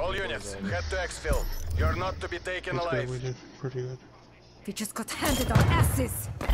All units, head to exfil. You're not to be taken alive. We did pretty good. We just got handed our asses!